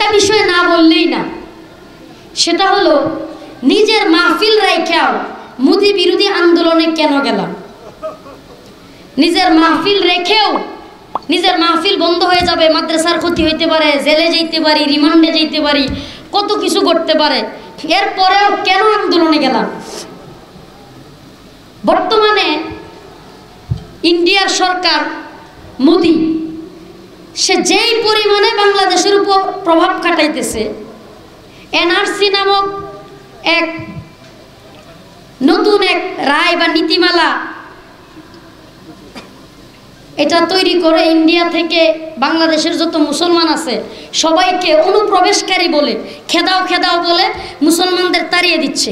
একটা বিষয় না বললেই না, সেটা হলো নিজের মাহফিল রাইখাও মোদি বিরোধী আন্দোলনে কেন গেলাম? নিজের মাহফিল রেখেও নিজের মাহফিল বন্ধ হয়ে যাবে, মাদ্রাসার ক্ষতি হইতে পারে, জেলে যেতে পারি, রিমান্ডে যেতে পারি, কত কিছু করতে পারে, এরপরেও কেন আন্দোলনে গেলাম? বর্তমানে ইন্ডিয়ার সরকার মোদি, সে যেই পরিমাণে বাংলাদেশের উপর প্রভাব খাটাইতেছে, এনআরসি নামক এক নতুন এক রায় বা নীতিমালা এটা তৈরি করে ইন্ডিয়া থেকে বাংলাদেশের যত মুসলমান আছে সবাইকে অনুপ্রবেশকারী বলে, খেদাও খেদাও বলে মুসলমানদের তাড়িয়ে দিচ্ছে।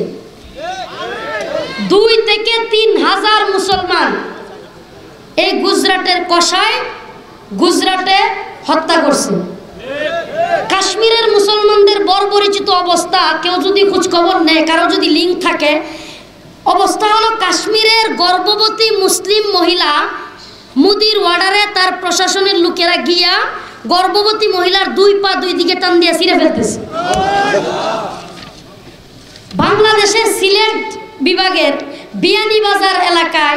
2 থেকে 3 হাজার মুসলমান এই গুজরাটের কসাই গুজরাটে হত্যা করছে। কাশ্মীরের মুসলমানদের বর্বরিচিত অবস্থা, কেউ যদি খোঁজখবর নেয়, কারো যদি লিঙ্ক থাকে, অবস্থা হলো কাশ্মীরের গর্ভবতী মুসলিম মহিলা মোদির অর্ডারে তার প্রশাসনের লোকেরা গিয়া গর্ভবতী মহিলার 2 পা 2 দিকে টান দিয়ে ছিঁড়ে ফেলতেছে। বাংলাদেশের সিলেট বিভাগের বিয়ানীবাজার এলাকায়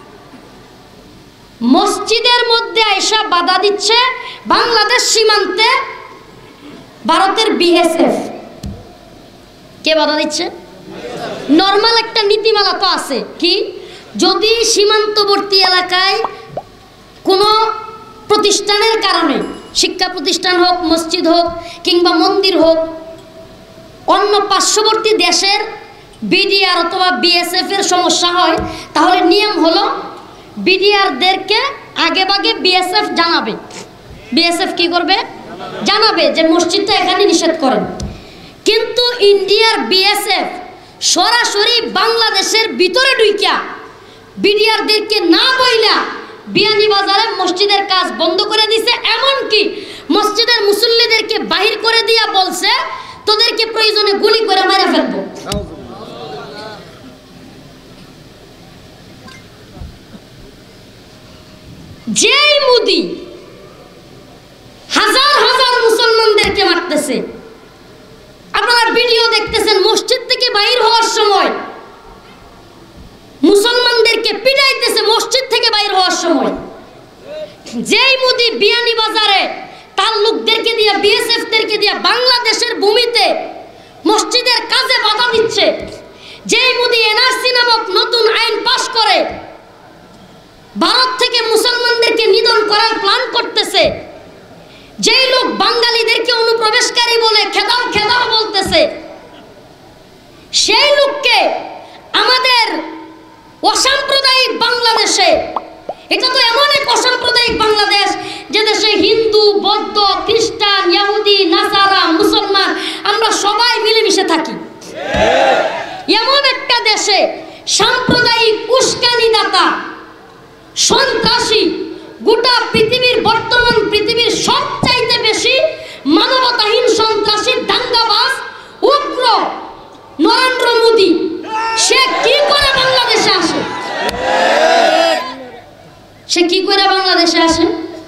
মসজিদের মধ্যে আয়সা বাধা দিচ্ছে বাংলাদেশ সীমান্তে ভারতের বিএসএফ। কে বাধা দিচ্ছে? নর্মাল একটা নীতিমালা তো আছে, কি যদি সীমান্তবর্তী এলাকায় কোনো প্রতিষ্ঠানের কারণে, শিক্ষা প্রতিষ্ঠান হোক, মসজিদ হোক কিংবা মন্দির হোক, অন্য পার্শ্ববর্তী দেশের বিডিআর অথবা বিএসএফ এর সমস্যা হয়, তাহলে নিয়ম হলো বিডিআরদেরকে আগে ভাগে বিএসএফ জানাবে। বিএসএফ কি করবে? জানাবে যে মসজিদটা এখানে নিষেধ করেন। কিন্তু ইন্ডিয়ার বিএসএফ সরাসরি বাংলাদেশের ভিতরে ঢুইকা বিডিআরদেরকে না বইলা বিয়ানীবাজারে মসজিদের কাজ বন্ধ করে দিছে। এমনকি মসজিদের মুসল্লিদেরকে বাহির করে দিয়া বলছে তোদেরকে প্রয়োজনে গুলি করে মেরে ফেলবো। যেই মোদি হাজার হাজার মুসলমানদেরকে মারতেছে, আপনারা ভিডিও দেখতেছেন, মসজিদ থেকে বাইর হওয়ার সময় মুসলমানদেরকে পিটাইতেছে, মসজিদ থেকে বাইর হওয়ার সময়। যেই মোদি বিয়ানীবাজারে তার লোকদেরকে দিয়ে, বিএসএফদেরকে দিয়ে বাংলাদেশের ভূমিতে মসজিদের কাজে বাধা দিচ্ছে, যেই মোদি এনআরসি নামক নতুন আইন পাশ করে ভারত থেকে মুসলমানদেরকে নিধন করার প্ল্যান করতেছে, যেই লোক বাঙালিদেরকে অনুপ্রবেশকারী বলে খেদাও খেদাও বলতেছে, সেই লোককে আমাদের অসাম্প্রদায়িক বাংলাদেশে, এটা তো এমন এক অসাম্প্রদায়িক বাংলাদেশ যে দেশে হিন্দু, বৌদ্ধ, খ্রিস্টান, ইহুদি, নাসারা, মুসলমান আমরা সবাই মিলেমিশে থাকি। এমন একটা দেশে সাম্প্রদায়িক উস্কানিদাতা, সন্ত্রাসী, গোটা পৃথিবীর, বর্তমান পৃথিবীর সবচাইতে বেশি মানবতাহীন সন্ত্রাসী, দাঙ্গাবাজ, উগ্র নরেন্দ্র মোদি, সে কি করে বাংলাদেশে আসে? সে কি করে বাংলাদেশে আসে?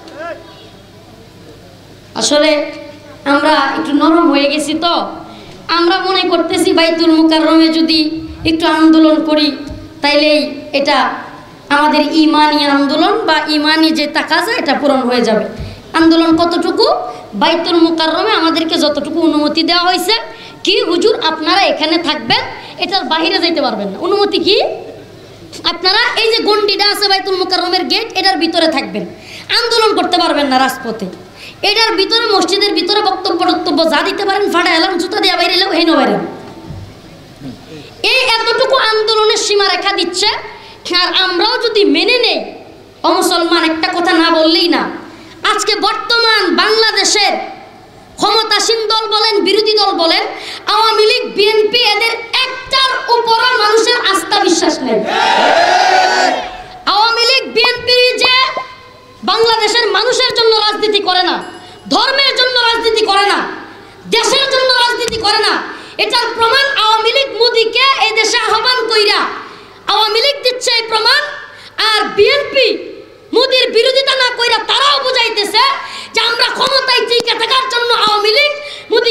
আসলে আমরা একটু নরম হয়ে গেছি, তো আমরা মনে করতেছি বাইতুল মুকাররমে যদি একটু আন্দোলন করি তাইলেই এটা আমাদের ইমানি আন্দোলন বা ইমানি যে তাকাজা এটা পূরণ হয়ে যাবে। আন্দোলন কতটুকু? বাইতুল মুকাররমে আমাদেরকে যতটুকু অনুমতি দেওয়া হয়েছে, কি হুজুর আপনারা এখানে থাকবেন, এটার বাইরে যাইতে পারবেন না। অনুমতি কি? আপনারা এই যে গন্ডিটা আছে বাইতুল মুকাররমের গেট, এটার ভিতরে থাকবেন, আন্দোলন করতে পারবেন না রাজপথে। এটার ভিতরে, মসজিদের ভিতরে বক্তব্য যা দিতে পারেন ফাটা এলাম, জুতা দিয়ে বাইরে এলেও হেন বাইরে। এই এতটুকু আন্দোলনের সীমারেখা দিচ্ছে। আর আমরাও যদি মেনে নেই, অমুসলমান একটা কথা না বললেই না, আজকে বর্তমান বাংলাদেশের ক্ষমতাসীন দল বলেন, বিরোধী দল বলেন, আওয়ামী লীগ, বিএনপি, এদের একটার উপরও মানুষের আস্থা বিশ্বাস নেই। আওয়ামী লীগ, বিএনপি যে বাংলাদেশের মানুষের জন্য রাজনীতি করে না, ধর্মের জন্য রাজনীতি করে না, দেশের জন্য রাজনীতি করে না, এটার প্রমাণ আওয়ামী লীগ মোদিকে এই দেশে আহ্বান কইরা আওয়ামী লীগ দিচ্ছে এই প্রমাণ। আর বিএনপি মোদির বিরোধিতা না কইরা তারাও বুঝাইতেছে যে আমরা ক্ষমতায় টিকে থাকার জন্য আওয়ামী লীগ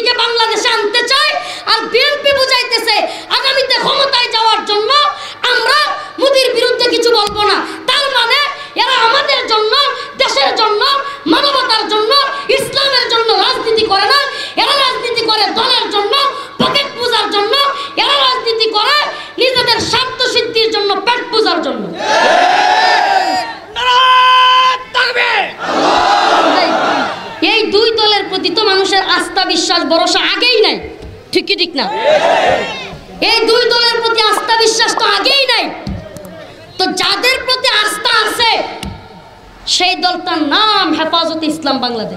বিশ্বাস ভরসা আগেই নাই, ঠিক কি ঠিক না? এই দুই দলের প্রতি আস্থা বিশ্বাস তো আগেই নাই। তো যাদের প্রতি আস্থা আছে সেই দলটার নাম হেফাজতে ইসলাম বাংলাদেশ।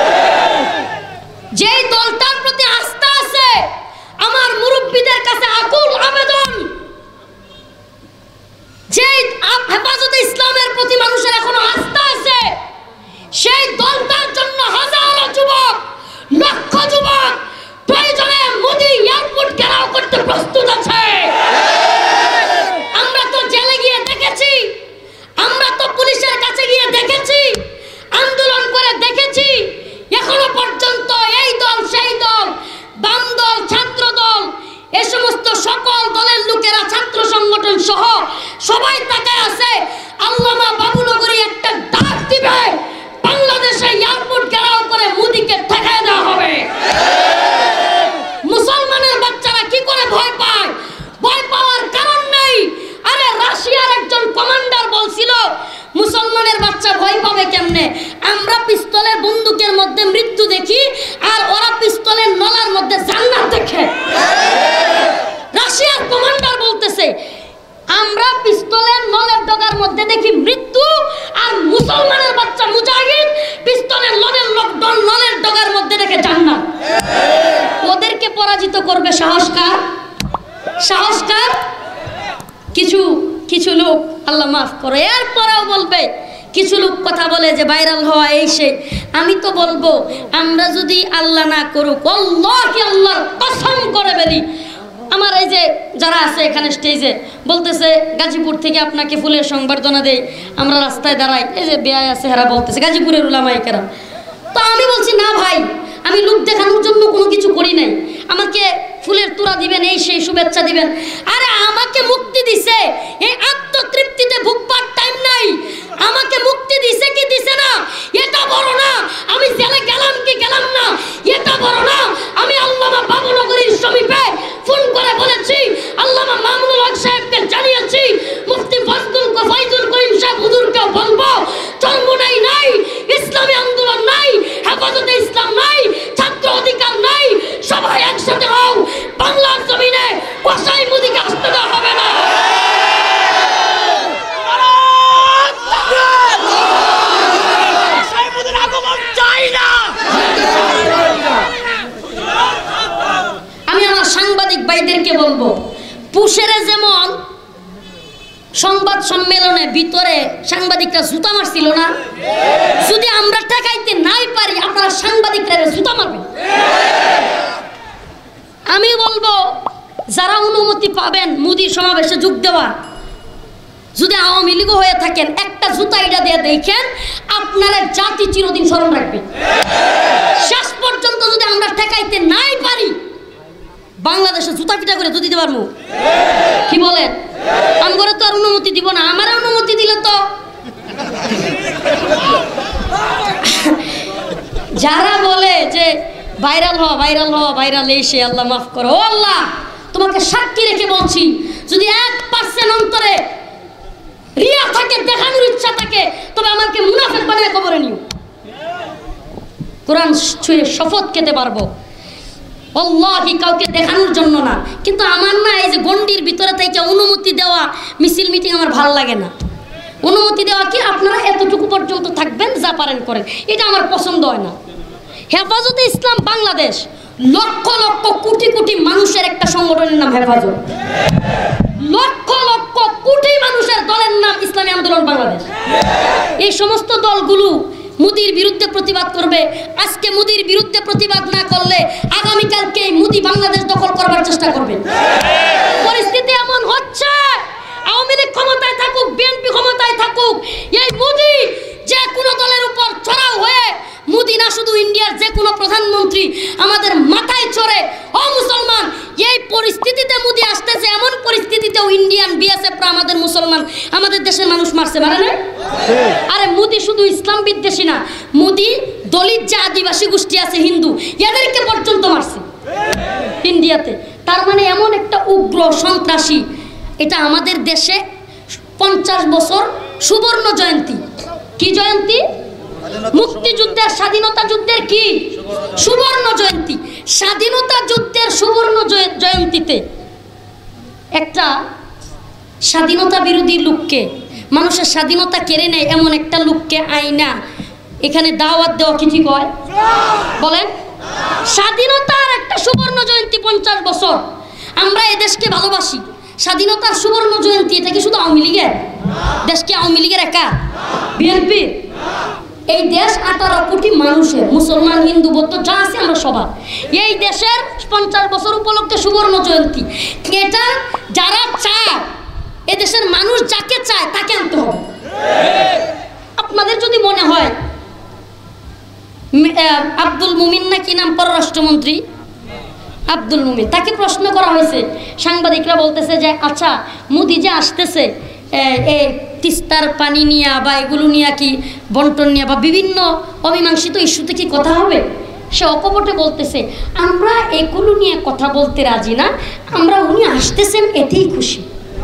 যেই দলটার প্রতি আস্থা আছে, আমার মুরব্বীদের কাছে আকুল আবেদন, যেই হেফাজতে ইসলামের প্রতি মানুষের এখনো আস্থা আছে, সেই দলটার জন্য হাজারো যুবক, লক্ষ যুবক প্রয়োজনে মোদি এয়ারপোর্ট ঘেরাও করতে প্রস্তুত আছে। আমরা তো জেলে গিয়ে দেখেছি, আমরা তো পুলিশের কাছে গিয়ে দেখেছি, আন্দোলন করে দেখেছি। এখনো পর্যন্ত এই দল সেই দল, বাম দল, ছাত্র দল, এই সমস্ত সকল দলের লোকেরা, ছাত্র সংগঠন সহ সবাই তাকায় আছে আল্লামা বাবুনগরী একটা ডাক দিবে, বাংলাদেশে এয়ারপোর্ট ঘেরাও করে মোদিকে ঠেকায় দেওয়া হবে। মুসলমানের বাচ্চারা কি করে ভয় পায়? ভয় পাওয়ার কারণ নেই। আরে রাশিয়ার একজন কমান্ডার বলছিল মুসলমানের বাচ্চা ভয় পাবে কেমনে? আমরা পিস্তলের বন্দুকের মধ্যে মৃত্যু দেখি আর ওরা পিস্তলের নলার মধ্যে জান্নাত দেখে। রাশিয়ার কমান্ডার বলতেছে আমরা পিস্তলের নলের ডগার মধ্যে দেখি মৃত্যু, আর মুসলমানের বাচ্চা মুজাহিদ পিস্তলের নলের ডগার মধ্যে দেখে জান্নাত। ওদেরকে পরাজিত করবে সাহসকার, সাহসকার কিছু কিছু লোক, আল্লাহ মাফ করো, এরপরেও বলবে কিছু লোক কথা বলে যে ভাইরাল হওয়া এই সেই। আমি তো বলবো আমরা যদি আল্লাহ না করুক, আল্লাহকে আল্লাহর কসম করে বলি, আমার এই যে যারা আছে এখানে স্টেজে বলতেছে গাজীপুর থেকে আপনাকে ফুলের সংবর্ধনা দেয়, আমরা রাস্তায় দাঁড়াই, এই যে বেয়াই আছে হেরা বলতেছে গাজীপুরের উলামায়ে কেরাম। তো আমি বলছি না ভাই, আমি লোক দেখানোর জন্য কোনো কিছু করি নাই, আমাকে ফুলের তোড়া দিবেন, এই সেই শুভেচ্ছা দিবেন। আরে আমাকে মুক্তি দিছে, এই আত্মতৃপ্তিতে ভুগবার টাইম নাই। আমাকে মুক্তি দিছে কি দিছে না এটা বড় না, আমি জেলে গেলাম কি গেলাম না এটা বড় না। আমি আল্লামা বাবুনগরীর সমীপে ফোন করে বলেছি, আল্লামা মামুনুল হক সাহেবকে জানিয়েছি, মুফতি ফজলুল করিম সাহেব হুজুরকে বলবো চরমোনাই নাই, ইসলামী আন্দোলন নাই, হেফাজতে ইসলাম নাই, ছাত্র অধিকার নাই, সবাই একসাথে হও, বাংলার জমিনে কসাই মোদিকে আসতে দেওয়া হবে না। আমি আমার সাংবাদিক ভাইদেরকে বলবো, পুষেরে যেমন সংবাদ সম্মেলনে ভিতরে সাংবাদিকরা জুতা মারছিল না, যদি আমরা ঠেকাইতে নাই পারি আপনারা সাংবাদিকরা জুতা মারবেন। আমি বলবো যারা অনুমতি পাবেন মোদির সমাবেশে যোগ দেওয়া, যদি আওয়ামী লীগ হয়ে থাকেন একটা জুতা এটা দিয়ে দেখেন, আপনারা জাতি চিরদিন স্মরণ রাখবে। শেষ পর্যন্ত যদি আমরা ঠেকাইতে নাই পারি বাংলাদেশে জুতা পিটা করে দিতে পারবো, কি বলেন? আমগরে তো আর অনুমতি দিব না, আমার অনুমতি দিলে তো যারা বলে যে ভাইরাল হওয়া ভাইরাল হওয়া ভাইরাল এসে, আল্লাহ মাফ করো। ও আল্লাহ, তোমাকে সাক্ষী রেখে বলছি, যদি 1% অন্তরে রিয়া থাকে, দেখানোর ইচ্ছা থাকে, তবে আমাকে মুনাফিক বানিয়ে কবরে নিও। কোরআন ছুঁয়ে শপথ খেতে পারবো আল্লাহি কাউকে দেখানোর জন্য না। কিন্তু আমার না এই যে গন্ডির ভিতরে থেকে অনুমতি দেওয়া মিছিল মিটিং আমার ভালো লাগে না। অনুমতি দেওয়া কি আপনারা এতটুকু পর্যন্ত থাকবেন, যা পারেন করেন, এটা আমার পছন্দ হয় না। হেফাজতে ইসলাম বাংলাদেশ লক্ষ লক্ষ কোটি কোটি মানুষের একটা সংগঠনের নাম হেফাজত, লক্ষ লক্ষ কোটি মানুষের দলের নাম ইসলামী আন্দোলন বাংলাদেশ। এই সমস্ত দলগুলো মোদির বিরুদ্ধে প্রতিবাদ করবে। আজকে মোদির বিরুদ্ধে প্রতিবাদ না করলে আগামীকালকে মোদি বাংলাদেশ দখল করবার চেষ্টা করবে। পরিস্থিতি এমন হচ্ছে, আওয়ামী লীগ ক্ষমতায় থাকুক, বিএনপি ক্ষমতায় থাকুক, এই মোদি যে কোনো দলের উপর চড়াও হয়ে, মোদি না শুধু ইন্ডিয়ার যে কোনো প্রধানমন্ত্রী আমাদের মাথায় চড়ে। ও মুসলমান, এই পরিস্থিতিতে মোদি আসতেছে, এমন পরিস্থিতিতেও ইন্ডিয়ান বিএসএফরা আমাদের মুসলমান, আমাদের দেশের মানুষ মারছে, মারে না? আরে মোদি শুধু ইসলাম বিদ্বেষী না, মোদি দলিত যে আদিবাসী গোষ্ঠী আছে হিন্দু, এদেরকে পর্যন্ত মারছে ইন্ডিয়াতে। তার মানে এমন একটা উগ্র সন্ত্রাসী। এটা আমাদের দেশে 50 বছর সুবর্ণ জয়ন্তী। কি জয়ন্তী? মুক্তিযুদ্ধের স্বাধীনতা যুদ্ধের কি সুবর্ণ জয়ন্তী। স্বাধীনতা যুদ্ধের সুবর্ণ জয়ন্তীতে একটা স্বাধীনতা বিরোধী লোককে, মানুষের স্বাধীনতা কেড়ে নেয় এমন একটা লোককে আইনা এখানে দাওয়াত দেওয়া কি ঠিক হয়? বলেন। স্বাধীনতার একটা সুবর্ণ জয়ন্তী 50 বছর, আমরা এই দেশকে ভালোবাসি। স্বাধীনতার সুবর্ণ জয়ন্তী, এটা কি শুধু আওয়ামী লীগের? দেশ কি আওয়ামী লীগের একা? বিএনপি? এই দেশ 18 কোটি মানুষের, মুসলমান হিন্দু বৌদ্ধ যা আছে আমরা সবার। এই দেশের 50 বছর উপলক্ষে সুবর্ণ জয়ন্তী, এটা যারা চায়, এদেশের মানুষ যাকে চায় তাকে আনতে হবে। আপনাদের যদি মনে হয় আব্দুল মুমিন না কি নাম পররাষ্ট্রমন্ত্রী, আব্দুল মুমিন, তাকে প্রশ্ন করা হয়েছে, সাংবাদিকরা বলতেছে যে আচ্ছা মোদি যে আসতেছে এই তিস্তার পানি নিয়ে বা এগুলো নিয়ে কি বন্টন নিয়ে বা বিভিন্ন অমীমাংসিত ইস্যুতে কি কথা হবে? সে অকপটে বলতেছে আমরা এগুলো নিয়ে কথা বলতে রাজি না, আমরা উনি আসতেছেন এতেই খুশি।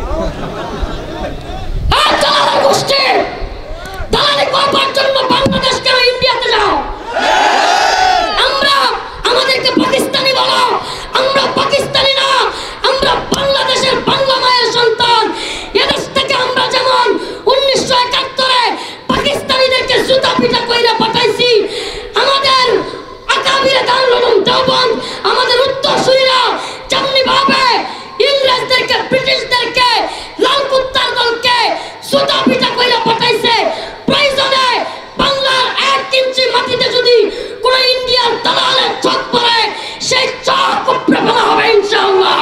বাংলাদেশ কেন ইন্ডিয়াতে যাও? আমরা আমাদেরকে পাকিস্তানি বলো, আমরা পাকিস্তানি না, আমরা বাংলাদেশের বাংলা মায়ের সন্তান। এদেশ থেকে আমরা যেমন 1971-এ পাকিস্তানিদেরকে জুতা পিটা কইরা পাঠাইছি, আমাদের আকাবিরে দারুল দেওবন্দ, আমাদের উত্তরসূরিরা যেমনি ভাবে ইংরেজদেরকে, ব্রিটিশদেরকে, লাল কুত্তার দলকে জুতা পিটা কইরা পাঠাইছে, প্রয়োজনে বাংলার 1 ইঞ্চি মাটিতে যদি কোন ইন্ডিয়ার দালালের চোখ পড়ে, সেই চোখ উপড়ে ফেলা হবে ইনশাআল্লাহ।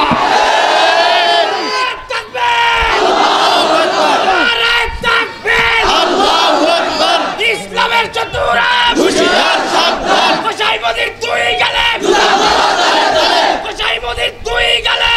ইসলামের চতুরা হুশিয়ার সাবধান, কোশাই মোদির তুই গেলে, কোশাই মোদির তুই গেলে,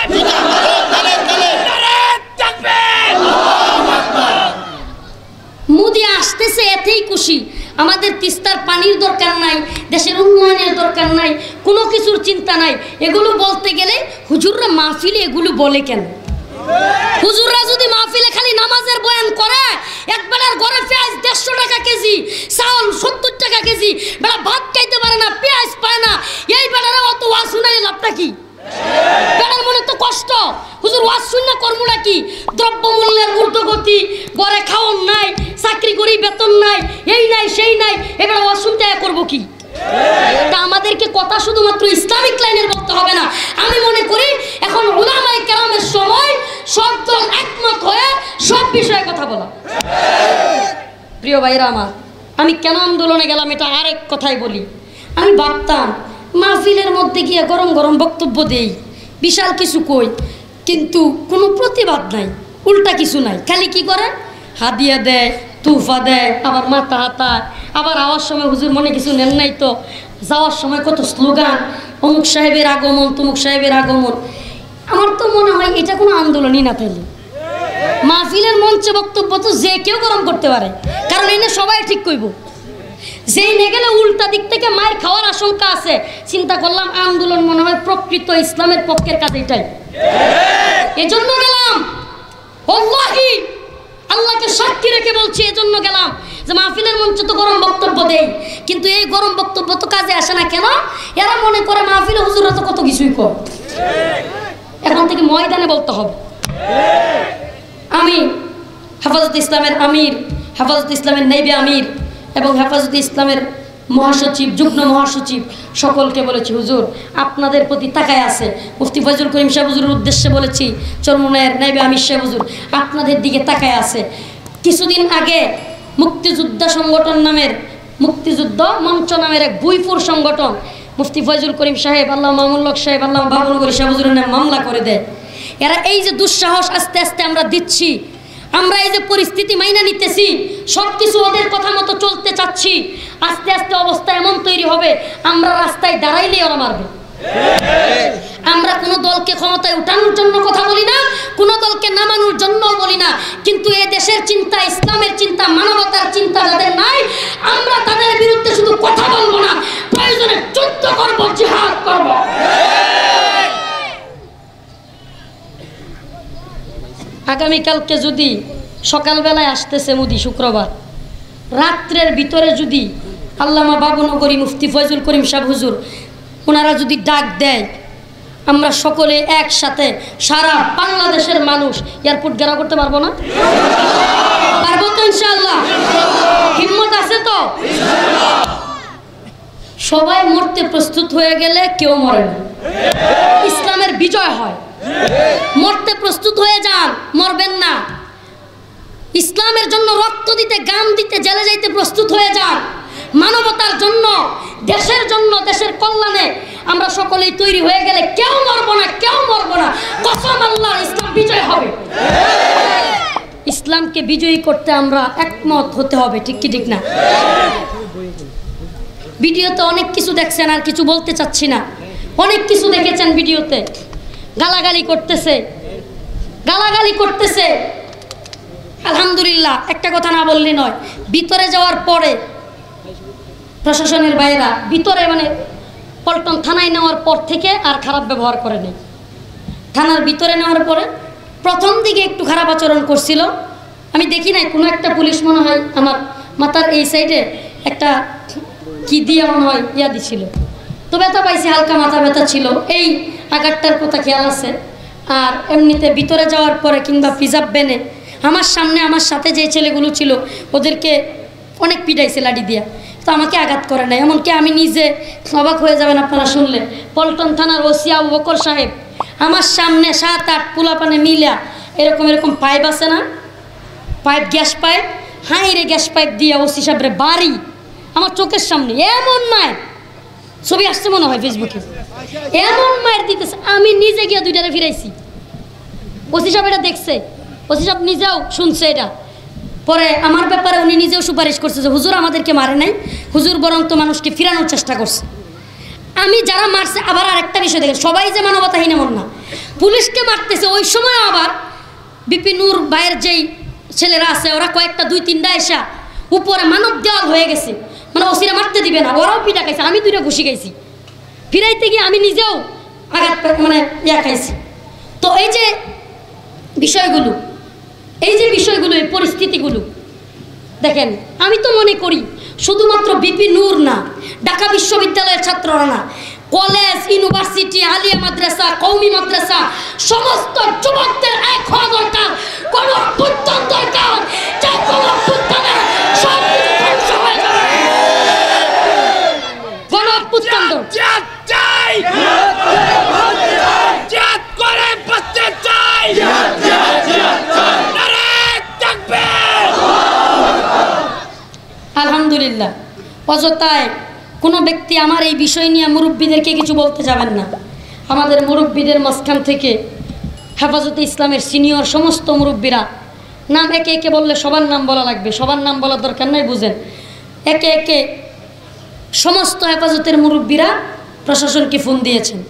মোদি আসতেছে এতেই খুশি। আমাদের তিস্তার পানির দরকার নাই, দেশের উন্নয়নের দরকার নাই, কোনো কিছুর চিন্তা নাই। এগুলো বলতে গেলে হুজুররা মাহফিলে এগুলো বলে কেন? হুজুররা যদি মাহফিলে খালি নামাজের বয়ান করে, এক বেলার ঘরে পেঁয়াজ 150 টাকা কেজি, চাউল 70 টাকা কেজি, বেলা ভাত খাইতে পারে না, পেঁয়াজ পায় না, এই বেলারা অত ওয়াজ শুনাইলে লাভটা কি? বেলার মনে তো কষ্ট, হুজুর ওয়াজ শুননা কর্মটা কি? দ্রব্যমূল্যের ঊর্ধ্বগতি, ঘরে খাওয়ান নাই, চাকরি করি বেতন নাই, এই নাই সেই নাই, এবার ওয়াজ শুনতে করবো কি? তা আমাদেরকে কথা শুধুমাত্র ইসলামিক লাইনের বলতে হবে না। আমি মনে করি এখন উলামায়ে কেরামের সময় সব দল একমত হয়ে সব বিষয়ে কথা বলা। প্রিয় ভাইরা আমার, আমি কেন আন্দোলনে গেলাম এটা আরেক কথাই বলি। আমি ভাবতাম মাহফিলের মধ্যে গিয়ে গরম গরম বক্তব্য দেই, বিশাল কিছু কই, কিন্তু কোনো প্রতিবাদ নাই, উল্টা কিছু নাই। খালি কি করে? হাদিয়া দেয়, তুফা দেয়, আবার মাথা হাতায়, আবার আওয়ার সময় হুজুর মনে কিছু নেন নাই তো, যাওয়ার সময় কত স্লোগান, অমুক সাহেবের আগমন, তমুক সাহেবের আগমন। আমার তো মনে হয় এটা কোনো আন্দোলনই না। তাইলে মাহফিলের মঞ্চে বক্তব্য তো যে কেউ গরম করতে পারে, কারণ এনে সবাই ঠিক কইব। যেই নে গেলে উল্টা দিক থেকে মায়ের খাওয়ার আশঙ্কা আছে। চিন্তা করলাম আন্দোলন মনে হয় প্রকৃত ইসলামের পক্ষের কাজ এটাই, এজন্য গেলাম। আল্লাহি আল্লাহকে সাক্ষী রেখে বলছি, এজন্য গেলাম যে মাহফিলের মঞ্চে তো গরম বক্তব্য দেই, কিন্তু এই গরম বক্তব্য তো কাজে আসে না কেন? এরা মনে করে মাহফিলে হুজুররা তো কত কিছুই কর, এখন থেকে ময়দানে বলতে হবে। আমি হেফাজতে ইসলামের আমির, হেফাজতে ইসলামের নাইবে আমির এবং হেফাজতে ইসলামের মহাসচিব, যুগ্ম মহাসচিব সকলকে বলেছি হুজুর আপনাদের প্রতি তাকায় আছে। মুফতি ফয়জুল করিম সাহেব হুজুরের উদ্দেশ্যে বলেছি, চরমনায়ের নাইবে আমির সাহেব হুজুর আপনাদের দিকে তাকায় আছে। কিছুদিন আগে মুক্তিযোদ্ধা সংগঠন নামের, মুক্তিযুদ্ধ মঞ্চ নামের এক বুইপুর সংগঠন মুফতি ফয়জুল করিম সাহেব, আল্লাহ মামুল্লক সাহেব, আল্লাহ বাবুনগরী সাহেব হুজুরের নামে মামলা করে দেয়। এরা এই যে দুঃসাহস আস্তে আস্তে আমরা দিচ্ছি, আমরা এই যে পরিস্থিতি মাইনা নিতেছি, সব কিছু ওদের কথা মতো চলতে চাচ্ছি, আস্তে আস্তে অবস্থা এমন তৈরি হবে আমরা রাস্তায় দাঁড়াইলেই ওরা মারবে। আমরা কোনো দলকে ক্ষমতায় উঠানোর জন্য কথা বলি না, কোনো দলকে নামানোর জন্য বলি না, কিন্তু এ দেশের চিন্তা, ইসলামের চিন্তা, মানবতার চিন্তা যাদের নাই, আমরা তাদের বিরুদ্ধে শুধু কথা বলবো না, প্রয়োজনে যুদ্ধ করবো, জিহাদ করবো। আগামীকালকে যদি সকালবেলায় আসতেছে মোদি, শুক্রবার রাত্রের ভিতরে যদি আল্লামা বাবুনগরী মুফতি ফয়জুল করিম সাহেব হুজুর, ওনারা যদি ডাক দেয় আমরা সকলে একসাথে সারা বাংলাদেশের মানুষ এয়ারপোর্ট ঘেরাও করতে পারবো না? পারবো তো ইনশাআল্লাহ? হিম্মত আছে তো? সবাই মরতে প্রস্তুত হয়ে গেলে কেউ মরে না, ইসলামের বিজয় হয়। মরতে প্রস্তুত হয়ে যান, মরবেন না। ইসলামের জন্য রক্ত দিতে, গাম দিতে, জেলে যাইতে প্রস্তুত হয়ে যান। মানবতার জন্য, দেশের জন্য, দেশের কল্যাণে আমরা সকলেই তৈরি হয়ে গেলে কেউ মরবো না, কেউ মরবো না। কসম আল্লাহ, ইসলাম বিজয় হবে। ইসলামকে বিজয়ী করতে আমরা একমত হতে হবে, ঠিক কি ঠিক না? ভিডিওতে অনেক কিছু দেখছেন, আর কিছু বলতে চাচ্ছি না। অনেক কিছু দেখেছেন ভিডিওতে, গালাগালি করতেছে, গালাগালি করতেছে। আলহামদুলিল্লাহ, একটা কথা না বললে নয়, ভিতরে যাওয়ার পরে প্রশাসনের বাইরা ভিতরে মানে পল্টন থানায় নেওয়ার পর থেকে আর খারাপ ব্যবহার করে নেই। থানার ভিতরে নেওয়ার পরে প্রথম দিকে একটু খারাপ আচরণ করছিল, আমি দেখি নাই। কোনো একটা পুলিশ মনে হয় আমার মাথার এই সাইডে একটা কি দিয়ে মনে হয় ইয়া দিছিল, তো ব্যথা পাইছি, হালকা মাথা ব্যথা ছিল, এই আঘাতটার কথা খেয়াল আছে। আর এমনিতে ভিতরে যাওয়ার পরে কিংবা পিজাব বেনে আমার সামনে আমার সাথে যে ছেলেগুলো ছিল ওদেরকে অনেক পিটাইছে লাঠি দিয়া, তো আমাকে আঘাত করে নাই। এমনকি আমি নিজে, অবাক হয়ে যাবেন আপনারা শুনলে, পল্টন থানার ওসি আবু বকর সাহেব আমার সামনে 7-8 পোলাপানে মিলা এরকম এরকম পাইপ আছে না, পাইপ, গ্যাস পাইপ, হাই রে গ্যাস পাইপ দিয়ে ওসি সাহেবরে বাড়ি আমার চোখের সামনে এমন মায়ের ছবি আসছে মনে হয় ফেসবুকে, এমন মায়ের দিতেছে। আমি নিজে গিয়ে দুইটারে ফিরাইছি। ওসি সাহেব এটা দেখছে, ওসি সাহেব নিজেও শুনছে এটা। পরে আমার ব্যাপারে উনি নিজেও সুপারিশ করছে যে হুজুর আমাদেরকে মারে নাই, হুজুর বরং তো মানুষকে ফিরানোর চেষ্টা করছে। আমি যারা মারছে, আবার আরেকটা বিষয় দেখেন, সবাই যে মানবতাহীন এমন না, পুলিশকে মারতেছে ওই সময় আবার বিপি নূর ভাইয়ের যেই ছেলেরা আছে ওরা কয়েকটা 2-3টা এসা উপরে মানব দেওয়াল হয়ে গেছে, মানে ওসিরা মারতে দিবে না, ওরাও পিটা খাইছে, আমি 2টা ঘুষি খাইছি। ফিরাইতে গিয়ে আমি নিজেও আঘাত মানে ইয়া খাইছি। তো এই যে বিষয়গুলো, এই পরিস্থিতিগুলো দেখেন, আমি তো মনে করি শুধুমাত্র বিপি নূর না, ঢাকা বিশ্ববিদ্যালয়ের ছাত্ররা না, কলেজ, ইউনিভার্সিটি, আলিয়া মাদ্রাসা, কওমি মাদ্রাসা, সমস্ত যুবকদের এক হওয়া দরকার। কোনো অভ্যুত্থান দরকার, যে কোনো অভ্যুত্থানে সব কিছু ধ্বংস হয়ে যাবে। কোনো অভ্যুত্থান দরকার চাই, জাত করে বাঁচতে চাই। আলহামদুলিল্লাহ, অযথায় কোনো ব্যক্তি আমার এই বিষয় নিয়ে মুরব্বীদেরকে কিছু বলতে যাবেন না। আমাদের মুরব্বীদের মাঝখান থেকে হেফাজতে ইসলামের সিনিয়র সমস্ত মুরব্বীরা, নাম একে একে বললে সবার নাম বলা লাগবে, সবার নাম বলার দরকার নাই, বুঝেন। একে একে সমস্ত হেফাজতের মুরব্বীরা প্রশাসনকে ফোন দিয়েছেন।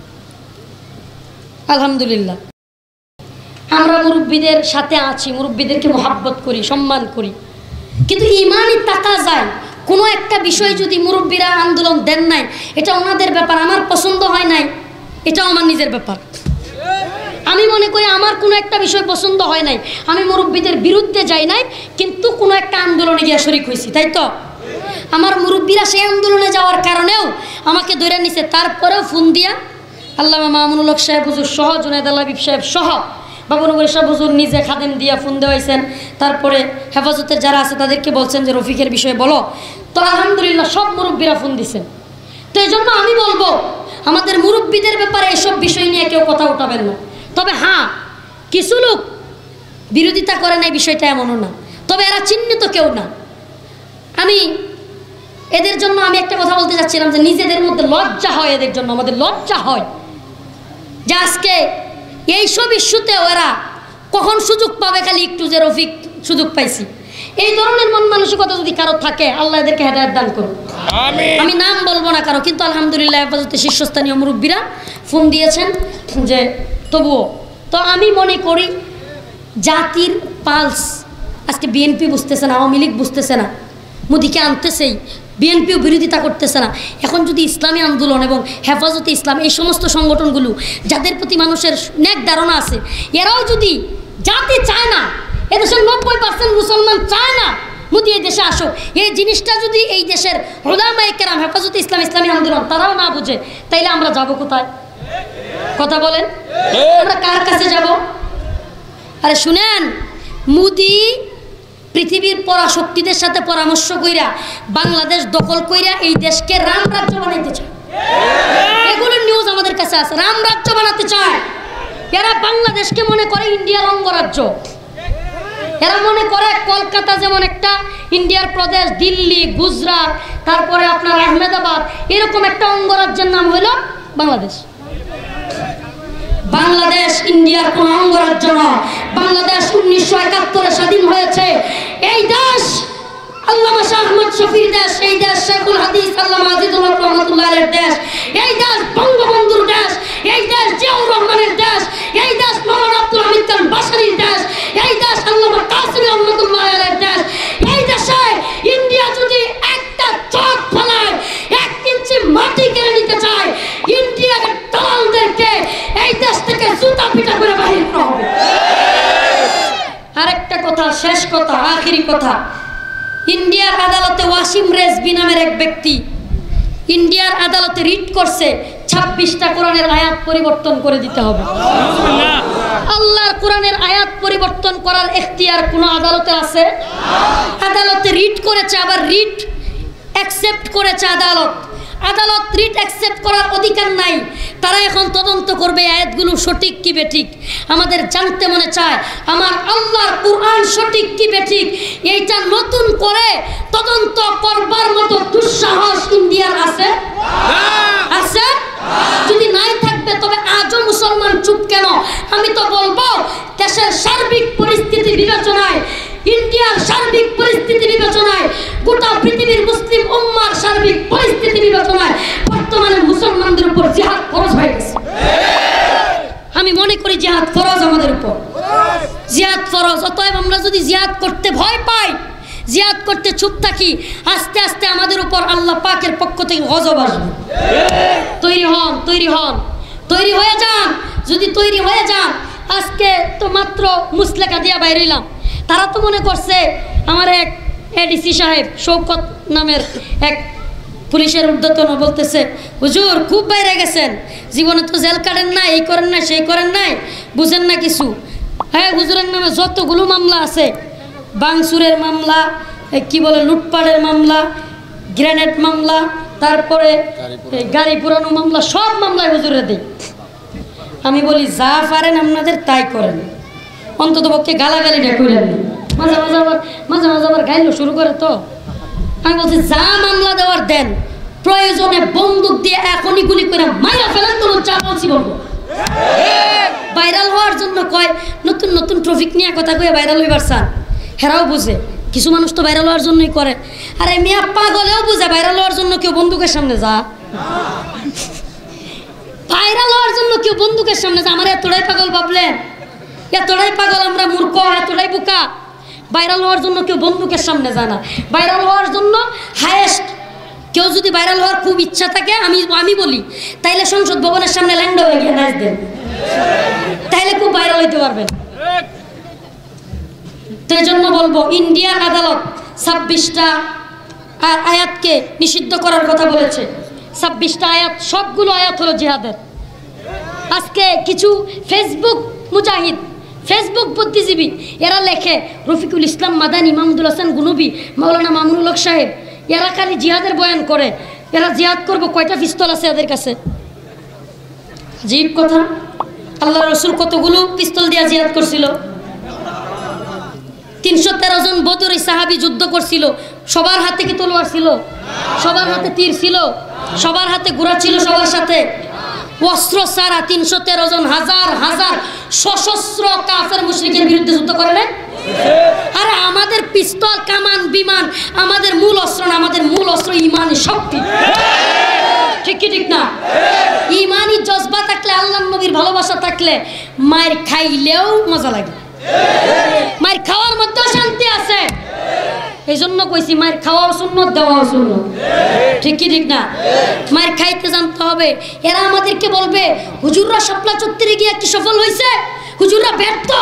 আলহামদুলিল্লাহ, আমরা মুরব্বীদের সাথে আছি, মুরব্বীদেরকে মহাব্বত করি, সম্মান করি, কিন্তু ইমানই তাকাজায় কোনো একটা বিষয় যদি মুরব্বীরা আন্দোলন দেন নাই, এটা ওনাদের ব্যাপার, আমার পছন্দ হয় নাই, এটাও আমার নিজের ব্যাপার। আমি মনে করি আমার কোনো একটা বিষয় পছন্দ হয় নাই, আমি মুরব্বীদের বিরুদ্ধে যাই নাই, কিন্তু কোনো একটা আন্দোলনে গিয়ে শরিক হয়েছি, তাই তো? আমার মুরব্বীরা সেই আন্দোলনে যাওয়ার কারণেও আমাকে ধরে নিছে, তারপরেও ফোন দিয়া আল্লামা মামুনুল হক সাহেব হুজুর সহ, জুনায়েদ আল হাবিব সাহেব সহ, বাবুনগরী সাহেব হুজুর নিজে খাদেম দিয়া ফোন দেওয়াইছেন। তারপরে হেফাজতের যারা আছে তাদেরকে বলছেন যে রফিকের বিষয়ে বলো। তো আলহামদুলিল্লাহ সব মুরব্বীরা ফোন দিছেন। তো এই জন্য আমি বলবো, আমাদের মুরব্বীদের ব্যাপারে এসব বিষয় নিয়ে কেউ কথা উঠাবেন না। তবে হ্যাঁ, কিছু লোক বিরোধিতা করে না, এই বিষয়টা এমনও না, তবে এরা চিহ্নিত কেউ না। আমি এদের জন্য আমি একটা কথা বলতে চাচ্ছিলাম যে নিজেদের মধ্যে লজ্জা হয়, এদের জন্য আমাদের লজ্জা হয় যে আজকে এইসব ইস্যুতেও এরা কখন সুযোগ পাবে, খালি একটু যে রফিক সুযোগ পাইছি, এই ধরনের মন মানসিকতা যদি কারো থাকে, আল্লাহ এদেরকে হেদায়েত দান করুন। আমি নাম বলবো না কারো, কিন্তু আলহামদুলিল্লাহ হেফাজতে শীর্ষস্থানীয় মুরব্বীরা ফোন দিয়েছেন যে তবুও। তো আমি মনে করি জাতির পালস আজকে বিএনপি বুঝতেছে না, আওয়ামী লীগ বুঝতেছে না, মোদিকে আনতেছেই, বিএনপিও বিরোধিতা করতেছে না। এখন যদি ইসলামী আন্দোলন এবং হেফাজতে ইসলাম, এই সমস্ত সংগঠনগুলো যাদের প্রতি মানুষের ন্যাক ধারণা আছে, এরাও যদি, জাতি চায় না, এদেশের 90% মুসলমান চায় না মোদি এই দেশে আসুক, এই জিনিসটা যদি এই দেশের উলামায়ে কেরাম, হেফাজতে ইসলাম, ইসলামী আন্দোলন তারাও না বুঝে, তাইলে আমরা যাব কোথায়? কথা বলেন, আমরা কার কাছে যাব? আরে শুনেন, মোদি পৃথিবীর পরাশক্তিদের সাথে পরামর্শ কইরা বাংলাদেশ দখল কইরা এই দেশকে রাম রাজ্য বানাইতে চায়। এগুলোর নিউজ আমাদের কাছে আছে। রাম রাজ্য বানাতে চায় এরা। বাংলাদেশকে মনে করে ইন্ডিয়ার অঙ্গরাজ্য। এরা মনে করে কলকাতা যেমন একটা ইন্ডিয়ার প্রদেশ, দিল্লি, গুজরাট, তারপরে আপনার আহমেদাবাদ, এরকম একটা অঙ্গরাজ্যের নাম হলো বাংলাদেশ। বাংলাদেশ ইন্ডিয়ার কোন অঙ্গরাজ্য নয়। বাংলাদেশ 1971 স্বাধীন হয়েছে। এই দেশ আল্লামা শাহ আহমদ শফীর দেশ, এই দেশ শেখুল হাদিস আল্লামা আজিজুল হক রহমাতুল্লাহের দেশ, এই দেশ বঙ্গবন্ধুর দেশ, এই দেশ জিয়াউর রহমানের দেশ, এই দেশ মাওলানা আব্দুল হামিদ খান বাসারীর দেশ, এই দেশ আল্লামা কাসিম রহমাতুল্লাহের দেশ। এই দেশে ইন্ডিয়া যদি একটা চোখ ফেলায়, 1 ইঞ্চি মাটি কেড়ে নিতে চায়, ইন্ডিয়ার দালালদেরকে এই দেশ থেকে জুতা পিটা করে বাহির করা হবে। আরেকটা কথা, শেষ কথা, আখেরি কথা, ইন্ডিয়ার আদালতে ওয়াসিম রেজভি নামের এক ব্যক্তি ইন্ডিয়ার আদালতে রিট করছে 26টা কোরআনের আয়াত পরিবর্তন করে দিতে হবে। আল্লাহর কোরআনের আয়াত পরিবর্তন করার এখতিয়ার কোন আদালতের আছে? আদালতে রিট করেছে, আবার রিট অ্যাকসেপ্ট করেছে আদালত। আদালত রিট অ্যাকসেপ্ট করার অধিকার নাই। তারা এখন তদন্ত করবে আয়াতগুলো সঠিক কি বেঠিক। আমাদের জানতে মনে চায় আমার আল্লাহর কুরআন সঠিক কি বেঠিক, এইটা নতুন করে তদন্ত করবার মতো দুঃসাহস ইন্ডিয়ার আছে? আছে? যদি নাই থাকবে তবে আজও মুসলমান চুপ কেন? আমি তো বলবো দেশের সার্বিক পরিস্থিতি বিবেচনায়, ইন্ডিয়ার সার্বিক পরিস্থিতি বিবেচনায়, গোটা পৃথিবীর মুসলিম উম্মার সার্বিক পরিস্থিতি বিবেচনায় বর্তমানে মুসলমানদের উপর জিহাদ ফরজ হয়ে গেছে। আমি মনে করি জিহাদ ফরজ আমাদের উপর, জিহাদ ফরজ। অতএব আমরা যদি জিহাদ করতে ভয় পাই, জিহাদ করতে চুপ থাকি, আস্তে আস্তে আমাদের উপর আল্লাহ পাকের পক্ষ থেকে গজব আসবে। তৈরি হন, তৈরি হন, তৈরি হয়ে যান। যদি তৈরি হয়ে যান, আজকে তো মাত্র মুসলেখা দিয়া বাইরে এলাম, তারা তো মনে করছে আমার এক এডিসি সাহেব শৌকত নামের এক পুলিশের ঊর্ধ্বতন বলতেছে, হুজুর খুব বাইরে গেছেন, জীবনে তো জেল কাটেন না, এই করেন না, সেই করেন নাই, বুঝেন না কিছু। হ্যাঁ, হুজুরের নামে যতগুলো মামলা আছে, বাংসুরের মামলা, কি বলে লুটপাটের মামলা, গ্রেনেড মামলা, তারপরে গাড়ি পুরানো মামলা, সব মামলায় হুজুরে দেয়। আমি বলি যা পারেন আপনাদের তাই করেন, অন্তত পক্ষে গালাগালিটা করেন। মাঝে মাঝে আবার গাইলো শুরু করে। তো আমি বলছি যা মামলা দেওয়ার দেন, প্রয়োজনে বন্দুক দিয়ে এখনই গুলি করে মাইরা ফেলেন, তো যা বলছি বলবো। ভাইরাল হওয়ার জন্য কয়, নতুন নতুন ট্রফিক নিয়ে কথা কয়ে ভাইরাল হইবার চান, হেরাও বুঝে। কিছু মানুষ তো ভাইরাল হওয়ার জন্যই করে। আরে মিয়া পাগলেও বুঝে ভাইরাল হওয়ার জন্য কেউ বন্দুকের সামনে যা, ভাইরাল হওয়ার জন্য কেউ বন্দুকের সামনে যা। আমার এতটাই পাগল ভাবলেন? এতটাই পাগল আমরা, মূর্খ, এতটাই বোকা। ভাইরাল হওয়ার জন্য কেউ বন্দুকের সামনে যায় না। ভাইরাল হওয়ার জন্য হায়েস্ট কেউ যদি ভাইরাল হওয়ার খুব ইচ্ছা থাকে, আমি বলি তাইলে সংসদ ভবনের সামনে ল্যান্ড হয়ে গিয়ে নাচ দেন, তাইলে খুব ভাইরাল হইতে পারবেন। তো এই জন্য বলবো, ইন্ডিয়ার আদালত 26টা আয়াতকে নিষিদ্ধ করার কথা বলেছে। 26টা আয়াত, সবগুলো আয়াত হলো জিহাদের। আজকে কিছু ফেসবুক মুজাহিদ, ফেসবুক বুদ্ধিজীবী, এরা লেখে রফিকুল ইসলাম মাদানী, মাহমুদুল হাসান গুনবী, মাওলানা মামুনুল হক সাহেব, এরা খালি জিহাদের বয়ান করে। এরা জিহাদ করবো, কয়টা পিস্তল আছে এদের কাছে? আজীব কথা। আল্লাহ রসুল কতগুলো পিস্তল দিয়া জিহাদ করছিল? 313 জন বদরি সাহাবী যুদ্ধ করছিল। সবার হাতে কি তলোয়ার ছিল? সবার হাতে তীর ছিল? সবার হাতে ঘোড়া ছিল? সবার সাথে অস্ত্র ছাড়া 313 জন হাজার হাজার সশস্ত্র কাফের মুশরিকের বিরুদ্ধে যুদ্ধ করে না? আরে আমাদের পিস্তল, কামান, বিমান আমাদের মূল অস্ত্র না, আমাদের মূল অস্ত্র ইমানি শক্তি। ঠিক কি ঠিক না? ইমানি জজবা থাকলে, আল্লাহর নবীর ভালোবাসা থাকলে মায়ের খাইলেও মজা লাগে, মায়ের খাওয়ার মধ্যেও শান্তি আছে। এই জন্য কইছি মায়ের খাওয়াও সুন্নত, দেওয়াও সুন্নত। ঠিক কি ঠিক না? মায়ের খাইতে জানতে হবে। এরা আমাদেরকে বলবে হুজুররা শাপলা চত্বরে গিয়ে কি সফল হয়েছে, হুজুররা ব্যর্থ,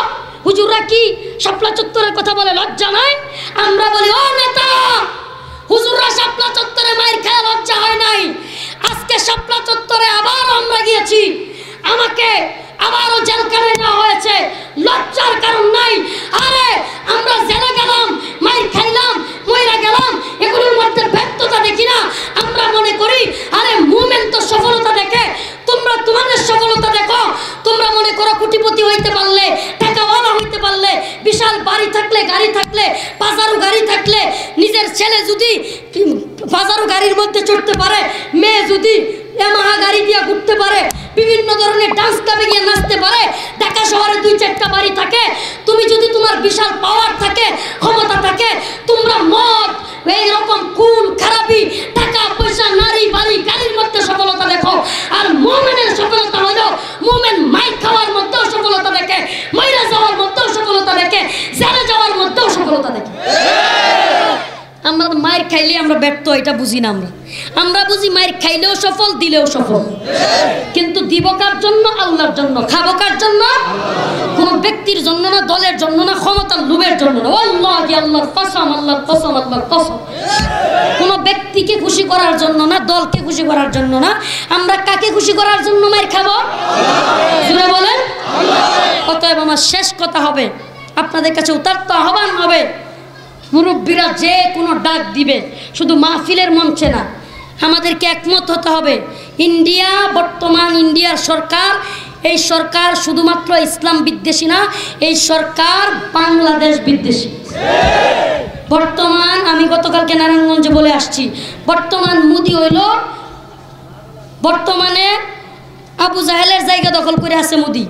হুজুররা কি শাপলা চত্বরের কথা বলে, লজ্জা নাই? আমরা বলি ও নেতা, হুজুররা শাপলা চত্বরে মায়ের খেয়ে লজ্জা হয় নাই? আজকে শাপলা চত্বরে আবার আমরা গিয়েছি, আমাকে আবারও জেলখানে নেওয়া হয়েছে, লজ্জার কারণ নাই। আরে আমরা জেলে গেলাম, মায়ের খাইলাম, মইরা গেলাম, এগুলোর মধ্যে ব্যর্থতা দেখি না? আমরা মনে করি আরে মুমিন তো সফলতা দেখে, তোমরা তোমাদের সফলতা দেখো। তোমরা মনে করো কোটিপতি হইতে পারলে, টাকাওয়ালা হইতে পারলে, বিশাল বাড়ি থাকলে, গাড়ি থাকলে, বাজারু গাড়ি থাকলে, নিজের ছেলে যদি বাজারু গাড়ির মধ্যে চড়তে পারে, মেয়ে যদি ইয়ামাহা গাড়ি দিয়ে ঘুরতে পারে, বিভিন্ন ধরনের ডান্স ক্লাবে গিয়ে নাচতে পারে, ঢাকা শহরে 2-4টা বাড়ি থাকে, তুমি যদি তোমার বিশাল পাওয়ার থাকে, ক্ষমতা থাকে, তোমরা মদ, এইরকম খুন খারাপি, টাকা পয়সা, নারী বাড়ি গাড়ির মধ্যে সফলতা দেখো। আর মুমিনের সফলতা হলো মুমিন মাইর খাওয়ার মধ্যেও সফলতা দেখে, মইরা যাওয়ার মধ্যেও সফলতা দেখে, জেলে যাওয়ার মধ্যেও সফলতা দেখে। আমরা মায়ের খাইলে আমরা ব্যর্থ, এটা বুঝি না। আমরা বুঝি মায়ের খাইলেও সফল, দিলেও সফল। কিন্তু দিব কার জন্য? আল্লাহর জন্য। খাবো কার জন্য? কোন ব্যক্তির জন্য না, দলের জন্য না, ক্ষমতার লোভের জন্য না। আল্লাহি, আল্লাহর কসম, আল্লাহর কসম, আল্লাহর কসম। কোন ব্যক্তিকে খুশি করার জন্য না, দলকে খুশি করার জন্য না। আমরা কাকে খুশি করার জন্য মায়ের খাবো? জোরে বলেন। অতএব আমার শেষ কথা হবে, আপনাদের কাছে উদাত্ত আহ্বান হবে, মুরব্বীরা যে কোনো ডাক দিবে, শুধু মাহফিলের মঞ্চে না, আমাদেরকে একমত হতে হবে। ইন্ডিয়া, বর্তমান ইন্ডিয়ার সরকার, এই সরকার শুধুমাত্র ইসলাম বিদ্বেষী না, এই সরকার বাংলাদেশ বিদ্বেষী। বর্তমান, আমি গতকালকে নারায়ণগঞ্জে বলে আসছি, বর্তমান মোদি হইল বর্তমানে আবু জাহেলের জায়গা দখল করে আছে মোদি।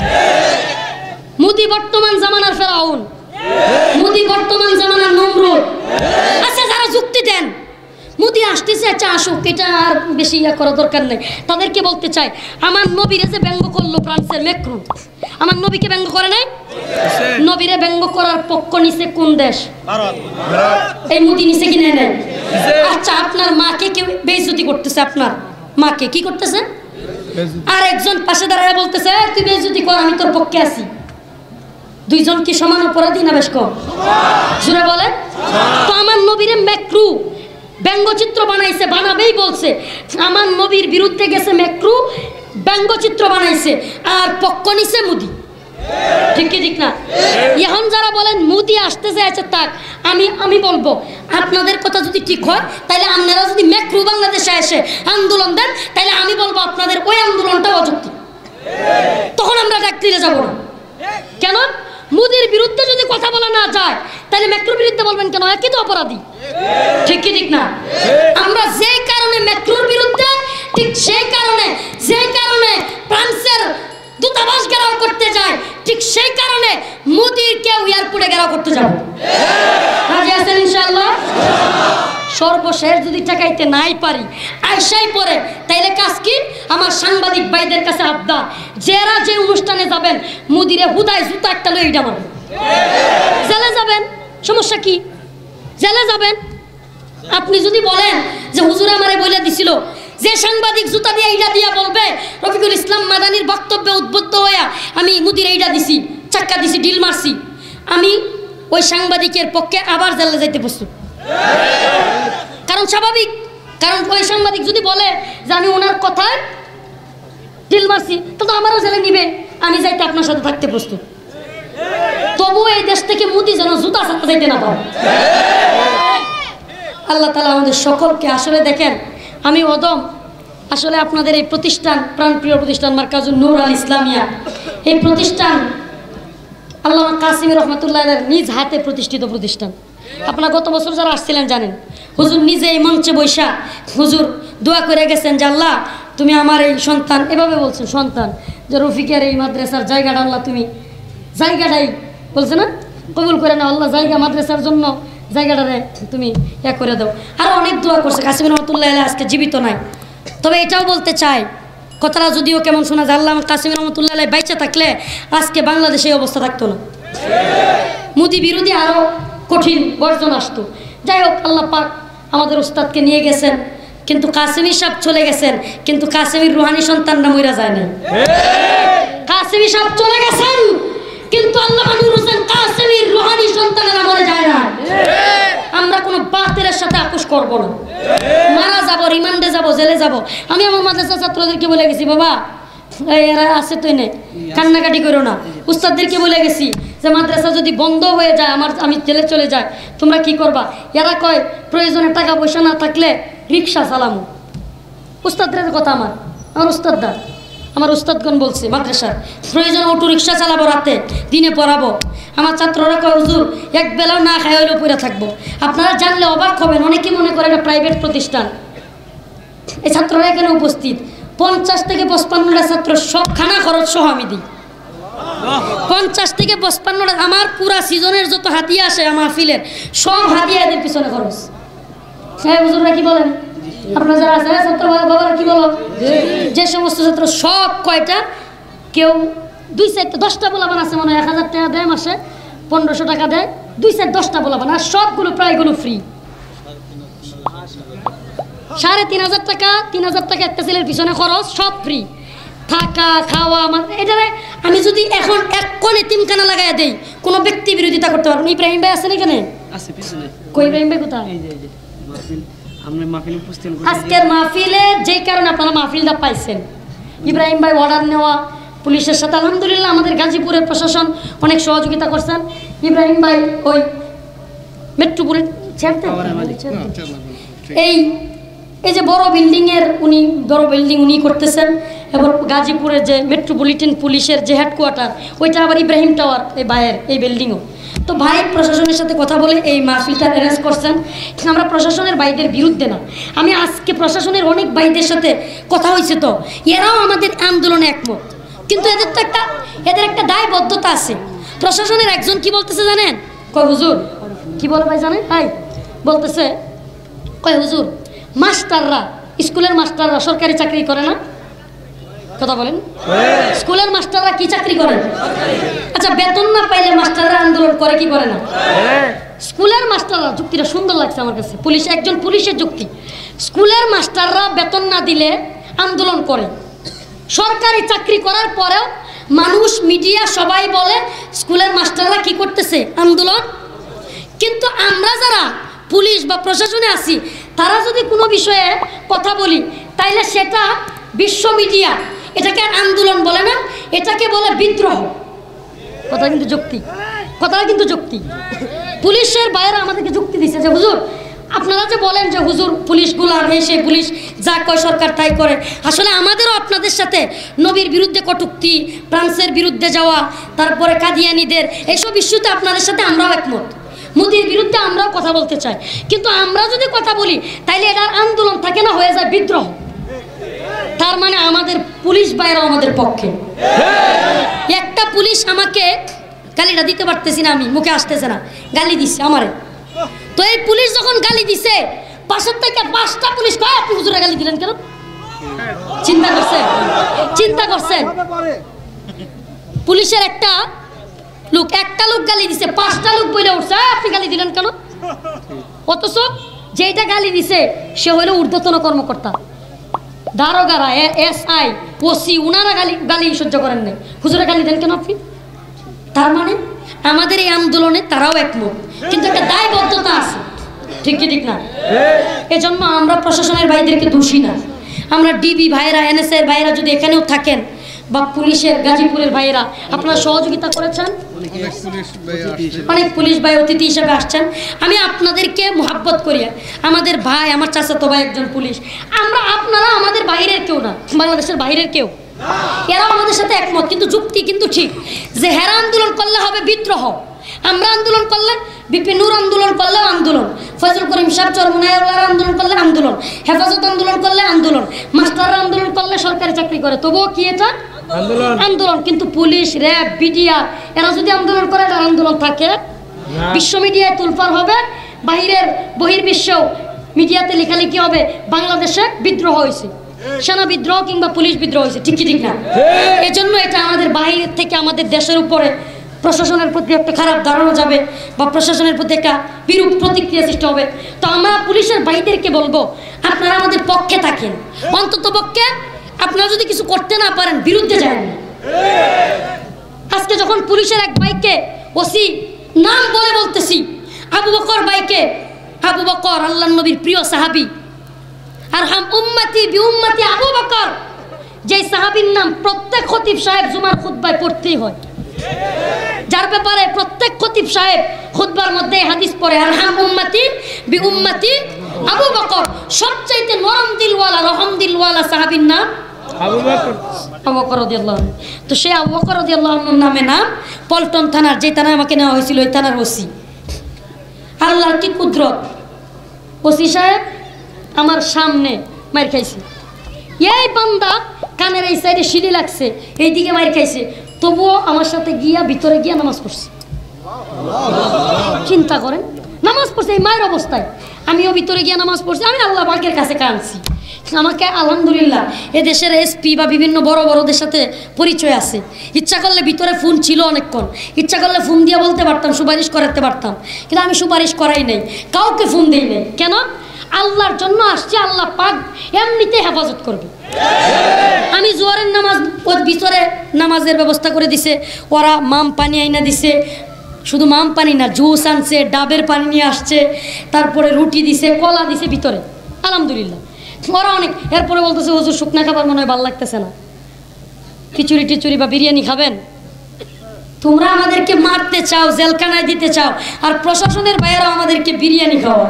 মোদি বর্তমান জামানার ফেরাউন, মোদি বর্তমান জামানার নমরুদ। আচ্ছা, যারা যুক্তি দেন মোদি আসতেছে, আচ্ছা আসুক, এটা আর বেশি ইয়া করা দরকার নেই। তাদেরকে বলতে চাই, আমার নবীরে যে ব্যঙ্গ করলো ফ্রান্সের ম্যাক্রন, আমার নবীকে ব্যঙ্গ করে নাই? নবীরে ব্যঙ্গ করার পক্ষ নিছে কোন দেশ? এই মোদি নিছে কি নেয় নাই? আচ্ছা, আপনার মাকে কেউ বেইজ্জতি করতেছে, আপনার মাকে কি করতেছে? আর একজন পাশে দাঁড়ায় বলতেছে তুই বেইজ্জতি কর, আমি তোর পক্ষে আছি। দুইজন কি সমান অপরাধী না বেশ কম? জোরে বলেন। তো আমার নবীরে ম্যাক্রু ব্যঙ্গচিত্র বানাইছে, বানাবেই বলছে। আমার নবীর বিরুদ্ধে গেছে ম্যাক্রু, ব্যঙ্গচিত্র বানাইছে, আর পক্ষ নিছে মোদি। ঠিক কি ঠিক না? এখন যারা বলেন মোদি আসতেছে, আচ্ছা তাক, আমি বলবো আপনাদের কথা যদি ঠিক হয়, তাহলে আপনারা যদি ম্যাক্রু বাংলাদেশে এসে আন্দোলন দেন, তাহলে আমি বলবো আপনাদের ওই আন্দোলনটা অযৌক্তিক। তখন আমরা ডাক দিলে যাবো না। কেন? মোদির বিরুদ্ধে যদি কথা বলা না যায়, তাহলে ম্যাক্রোর বিরুদ্ধে বলবেন কেন? একই তো অপরাধী। ঠিক কি ঠিক না? আমরা যে কারণে ম্যাক্রোর বিরুদ্ধে, ঠিক সেই কারণে ফ্রান্সের দূতাবাস ঘেরাও করতে যায়, ঠিক সেই কারণে মোদিকে এয়ারপোর্টে ঘেরাও করতে যাব। রাজি আছেন ইনশাআল্লাহ? সর্বশেষ যদি টাকাইতে নাই পারি, আইসাই পরে, তাইলে কাজ কি? আমার সাংবাদিক ভাইদের কাছে আবদার, যারা যে অনুষ্ঠানে যাবেন মোদিরে হুদায় জুতা একটা লই এইটা মারবেন। জেলে যাবেন, সমস্যা কি? জেলে যাবেন। আপনি যদি বলেন যে হুজুর আমারে বলে দিছিল, যে সাংবাদিক জুতা দিয়ে এইটা দিয়া বলবে রফিকুল ইসলাম মাদানির বক্তব্যে উদ্বুদ্ধ হইয়া আমি মোদির এইটা দিছি, চাক্কা দিছি, ডিল মারছি, আমি ওই সাংবাদিকের পক্ষে আবার জেলে যাইতে প্রস্তুত। কারণ স্বাভাবিক, কারণ ওই সাংবাদিক যদি বলে যে আমি ওনার কথায় ডিল মারছি, তো আমারও জেলে নিবে, আমি যাইতে আপনার সাথে থাকতে প্রস্তুত। তবু এই দেশ থেকে মোদি যেন জুতা ছাড়া যাইতে না পারে। আল্লাহ তাআলা আমাদের সকলকে, আসলে দেখেন আমি অদম, আসলে আপনাদের এই প্রতিষ্ঠান, প্রাণপ্রিয় প্রতিষ্ঠান মার্কাজুন নূর আল ইসলামিয়া, এই প্রতিষ্ঠান আল্লামা কাসিম রহমতুল্লাহের নিজ হাতে প্রতিষ্ঠিত প্রতিষ্ঠান। আপনারা গত বছর যারা আসছিলেন জানেন, হুজুর নিজে এই মঞ্চে বৈশা হুজুর দোয়া করে গেছেন যে আল্লাহ তুমি আমার এই সন্তান, এভাবে বলছেন সন্তান, যে রফিকের এই মাদ্রাসার জায়গাটা আল্লাহ তুমি জায়গাটাই বলছে না কবুল করে না আল্লাহ, জায়গা মাদ্রাসার জন্য জায়গাটারে তুমি ইয়া করে দাও। আরও অনেক দোয়া করছে। কাসিম রহমতুল্লাহ আজকে জীবিত নাই, তবে এটাও বলতে চাই, কথাটা যদিও কেমন শোনা যায়, আল্লাহ কাসিম রহমতুল্লাহ বাইচা থাকলে আজকে বাংলাদেশে এই অবস্থা থাকতো না, মোদি বিরোধী আরও কঠিন বর্জন আসতো। যাই হোক, আল্লাহ পাক আমাদের উস্তাদকে নিয়ে গেছেন, কিন্তু কাসিমি সাহেব চলে গেছেন, কিন্তু কাসিমির রুহানি সন্তানরা মইরা যায় না। কাসিমি সাহেব চলে গেছেন, কিন্তু আল্লামা নূর হোসেন কাসেমীর রুহানি সন্তানেরা মরে যায় না। আমরা কোনো বাতিলের সাথে আপোষ করব না। মারা যাব, রিমান্ডে যাব, জেলে যাব। আমি আমার মাদ্রাসা ছাত্রদেরকে বলে গেছি, বাবা এরা আছে তো এনে কান্নাকাটি করো না। উস্তাদদেরকে বলে গেছি যে মাদ্রাসা যদি বন্ধ হয়ে যায়, আমি জেলে চলে যাই, তোমরা কি করবা? এরা কয় প্রয়োজনে টাকা পয়সা না থাকলে রিক্সা চালামো। উস্তাদদের কথা আমার উস্তাদরা, আমার উস্তাদগণ বলছে মাদ্রাসার প্রয়োজনে অটো রিক্সা চালাবো, রাতে দিনে পড়াবো। আমার ছাত্ররা কয় হুজুর এক বেলাও না খাই হইলেও পড়ে থাকবো। আপনারা জানলে অবাক হবেন, অনেকেই মনে করে এটা প্রাইভেট প্রতিষ্ঠান। এই ছাত্ররা এখানে উপস্থিত 50 থেকে 55টা ছাত্র, সব খানা খরচ সহ আমি দিই। 50 থেকে 55টা আমার পুরা সিজনের যত হাতিয়া আসে আমার মাহফিলের সব হাতিয়া এদের পিছনে খরচ। হ্যাঁ হুজুররা কি বলেন? আপনারা যারা আছে ছাত্র বাবারা কি বলো? যে সমস্ত ছাত্র সব কয়টা, কেউ 2-4টা 10টা বলাবান আছে মনে হয় 1000 টাকা দেয় মাসে, 1500 টাকা দেয়, 2-4-10টা বলাবান, আর সবগুলো প্রায়গুলো ফ্রি। 3500 টাকা 3000 টাকা একটা ছেলের পিছনে খরচ, সব ফ্রি। থাকা খাওয়া আমার এটারে আমি যদি এখন এক কোণে তিনখানা লাগাই দেই কোনো ব্যক্তি বিরোধিতা করতে পারবো না। ইব্রাহিম ভাই আছেন এখানে? আছে পিছনে। কই ইব্রাহিম ভাই কোথায়? এই যে মাহফিল, আমরা মাহফিল উপস্থিত করেছি আজকের মাহফিলে, যেই কারণে আপনারা মাহফিলটা পাইছেন। ইব্রাহিম ভাই অর্ডার নেওয়া পুলিশের সাথে আলহামদুলিল্লাহ আমাদের গাজীপুরের প্রশাসন অনেক সহযোগিতা করছেন। ইব্রাহিম ভাই ওই মেট্রোপুরে এই যে বড় বিল্ডিংয়ের বড় বিল্ডিং উনি করতেছেন, এবং গাজীপুরের যে মেট্রোপলিটন পুলিশের যে হেডকোয়ার্টার ওইটা আবার ইব্রাহিম টাওয়ার এই ভাইয়ের এই বিল্ডিংও। তো ভাই প্রশাসনের সাথে কথা বলে এই মাহফিলটা অ্যারেঞ্জ করছেন। আমরা প্রশাসনের ভাইদের বিরুদ্ধে না, আমি আজকে প্রশাসনের অনেক ভাইদের সাথে কথা হয়েছে, তো এরাও আমাদের আন্দোলনে একমত, কিন্তু এদের একটা দায়বদ্ধতা আছে। প্রশাসনের একজন কি বলতেছে জানেন? কয় হুজুর কি বলে ভাই জানেন? ভাই বলতেছে কয় হুজুর মাস্টাররা, স্কুলের মাস্টাররা সরকারি চাকরি করে না? কথা বলেন, স্কুলের মাস্টাররা কি চাকরি করে? আচ্ছা বেতন না পাইলে মাস্টাররা আন্দোলন করে কি করে না? স্কুলের মাস্টাররা, যুক্তিটা সুন্দর লাগছে আমার কাছে, একজন পুলিশের যুক্তি। স্কুলের মাস্টাররা বেতন না দিলে আন্দোলন করে, সরকারি চাকরি করার পরেও মানুষ, মিডিয়া সবাই বলে স্কুলের মাস্টাররা কি করতেছে? আন্দোলন। কিন্তু আমরা যারা পুলিশ বা প্রশাসনে আছি, তারা যদি কোনো বিষয়ে কথা বলি তাইলে সেটা বিশ্ব মিডিয়া এটাকে আন্দোলন বলে না, এটাকে বলে বিদ্রোহ। কথা কিন্তু যুক্তি, কথাটা কিন্তু যুক্তি। পুলিশের বাইরে আমাদেরকে যুক্তি দিচ্ছে যে হুজুর আপনারা যে বলেন যে হুজুর পুলিশগুলো আর সেই পুলিশ যা কয় সরকার তাই করে, আসলে আমাদেরও আপনাদের সাথে নবীর বিরুদ্ধে কটূক্তি, ফ্রান্সের বিরুদ্ধে যাওয়া, তারপরে কাদিয়ানীদের এইসব ইস্যুতে আপনাদের সাথে আমরাও একমত। মোদির বিরুদ্ধে আমরাও কথা বলতে চাই, কিন্তু আমরা যদি কথা বলি তাইলে এটার আন্দোলন থাকে না, হয়ে যায় বিদ্রোহ। তার মানে আমাদের পুলিশ বাইরেও আমাদের পক্ষে। একটা পুলিশ আমাকে গালিটা দিতে পারতেছি না, আমি মুখে আসতেছে না, গালি দিচ্ছে আমারে। তো এই পুলিশ যখন গালি দিছে, পাশের থেকে 5টা পুলিশ কয় আপনি হুজুরে গালি দিলেন কেন? চিন্তা করছেন পুলিশের একটা লোক গালি দিছে, 5টা লোক বলে উঠছে আপনি গালি দিলেন কেন? অথচ যেটা গালি দিছে সে হলো ঊর্ধ্বতন কর্মকর্তা, দারোগারা, SI, OC, উনারা গালি সহ্য করেন নাই, হুজুরে গালি দেন কেন আপনি? তার মানে আমাদের এই আন্দোলনে তারাও একমত, কিন্তু একটা দায়বদ্ধতা আছে, ঠিক কি ঠিক না? এজন্য আমরা প্রশাসনের ভাইদেরকে দোষী না। আমরা ডিবি ভাইরা, NSA এর ভাইরা যদি এখানেও থাকেন, বা পুলিশের গাজীপুরের ভাইরা আপনারা সহযোগিতা করেছেন, অনেক পুলিশ ভাই অতিথি হিসেবে আসছেন, আমি আপনাদেরকে মোহাব্বত করি। আমাদের ভাই, আমার চাচাতো ভাই একজন পুলিশ, আপনারা আমাদের বাইরের কেউ না, বাংলাদেশের বাইরের কেউ, এরাও আমাদের সাথে একমত। কিন্তু যুক্তি কিন্তু ঠিক যে হেরা আন্দোলন করলে হবে বিদ্রোহ, আমরা আন্দোলন করলে, বিপি নূর আন্দোলন করলে আন্দোলন, ফজল করিম সাহেব চরমুনাইয়ার আন্দোলন করলে আন্দোলন, হেফাজত আন্দোলন করলে আন্দোলন, মাস্টাররা আন্দোলন করলে সরকারি চাকরি করে, তবুও কি এটা আন্দোলন। কিন্তু পুলিশ, র্যাব, বিডিআর এরা যদি আন্দোলন করে, এটা আন্দোলন থাকে। বিশ্ব মিডিয়ায় তুলফার হবে, বহির্বিশ্বেও মিডিয়াতে লেখালেখি হবে বাংলাদেশে বিদ্রোহ হয়েছে, সেনা বিদ্রোহ কিংবা পুলিশ বিদ্রোহ হয়েছে, ঠিক ঠিক না? এজন্য এটা আমাদের বাইরের থেকে আমাদের দেশের উপরে প্রশাসনের প্রতি একটা খারাপ ধারণা যাবে, বা প্রশাসনের প্রতি একটা বিরূপ প্রতিক্রিয়া সৃষ্টি হবে। তো আমরা পুলিশের ভাইদেরকে বলবো আপনারা আমাদের পক্ষে থাকেন, অন্তত পক্ষে আপনারা যদি কিছু করতে না পারেন বিরুদ্ধে যান। আজকে যখন পুলিশের এক ভাইকে ওসি নাম বলে বলতেছি, আবু বকর ভাইকে, আবু বকর আল্লাহর নবীর প্রিয় সাহাবী, আর হাম উম্মতি বি উম্মতি আবু বকর, যেই সাহাবীর নাম প্রত্যেক খতিব সাহেব জুমার খুতবায় পড়তেই হয়, যার ব্যাপারে প্রত্যেক খতিব সাহেব খুতবার মধ্যে হাদিস পড়ে, আর হাম উম্মতি বি উম্মতি আবু বকর। সবচাইতে নরম দিলওয়ালা রহম দিলওয়ালা সাহাবীর নাম আবু বকর, আবু বকর রাদিয়াল্লাহু আনহু। তো সেই আবু বকর রাদিয়াল্লাহু আনহুর নামে নাম পল্টন থানার, যে থানায় আমাকে নেওয়া হয়েছিল ওই থানার ওসি। আল্লাহর কি কুদরত, ওসি সাহেব আমার সামনে মার খাইছে, এই বান্দা কানের এই সাইডে সিঁড়ি লাগছে, এইদিকে মার খাইছে, তবুও আমার সাথে গিয়া ভিতরে গিয়া নামাজ পড়ছে। চিন্তা করেন, নামাজ পড়ছে এই মায়ের অবস্থায়, আমিও ভিতরে গিয়া নামাজ পড়ছি। আমি আল্লাহ পাকের কাছে কাঁদছি। আমাকে আলহামদুলিল্লাহ এ দেশের এসপি বা বিভিন্ন বড় বড়দের সাথে পরিচয় আছে। ইচ্ছা করলে ভিতরে ফোন ছিল অনেকক্ষণ, ইচ্ছা করলে ফোন দিয়ে বলতে পারতাম, সুপারিশ করাতে পারতাম, কিন্তু আমি সুপারিশ করাই নাই, কাউকে ফোন দিই নাই। কেন? আল্লাহর জন্য আসছে, আল্লাহ পাক এমনিতে হেফাজত করবে। আমি জোয়ারের নামাজ ওর ভিতরে নামাজের ব্যবস্থা করে দিছে, ওরা মাম পানি আইনা দিছে, শুধু মাম পানি না, জুস আনছে, ডাবের পানি নিয়ে আসছে, তারপরে রুটি দিছে, কলা দিছে ভিতরে, আলহামদুলিল্লাহ। ওরা অনেক, এরপরে বলতেছে হুজুর শুকনা খাবার মনে হয় ভালো লাগতেছে না, খিচুড়ি টিচুড়ি বা বিরিয়ানি খাবেন? তোমরা আমাদেরকে মারতে চাও, জেলখানায় দিতে চাও, আর প্রশাসনের বাইরেও আমাদেরকে বিরিয়ানি খাওয়া।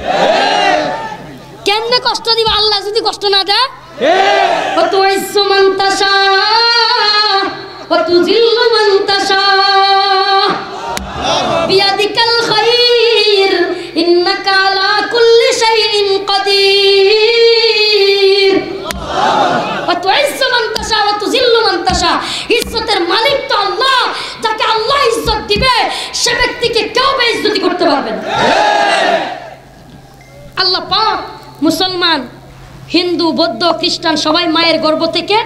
কেমনে কষ্ট দিবা আল্লাহ যদি কষ্ট না দেয়? ওয়াতুইজ্জু মান তাশা ওয়া তুযিল্লু মান তাশা বিয়াদিকাল খায়র ইন্নাকা আলা কুল্লি শাইইন কাদির। ওয়াতুইজ্জু মান তাশা ওয়া তুযিল্লু মান তাশা, ইজ্জতের মালিক তো আল্লাহ, যাকে আল্লাহ ইজ্জত দিবে সে ব্যক্তিকে কেউ বেইজ্জতি করতে পারবে না। আল্লাহ পাক মুসলমান, হিন্দু, বৌদ্ধ, খ্রিস্টান সবাই মায়ের গর্ভ থেকে